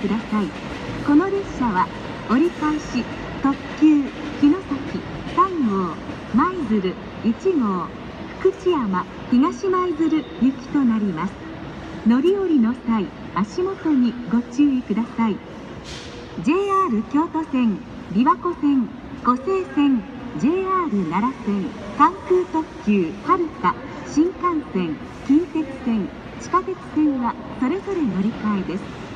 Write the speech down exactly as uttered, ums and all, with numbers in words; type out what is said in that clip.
ください。この列車は折り返し特急城崎さん号、舞鶴いち号、福知山東舞鶴行きとなります。乗り降りの際、足元にご注意ください。 ジェイアール 京都線、琵琶湖線、湖西線、 ジェイアール 奈良線、関空特急はるか、新幹線、近鉄線、地下鉄線はそれぞれ乗り換えです。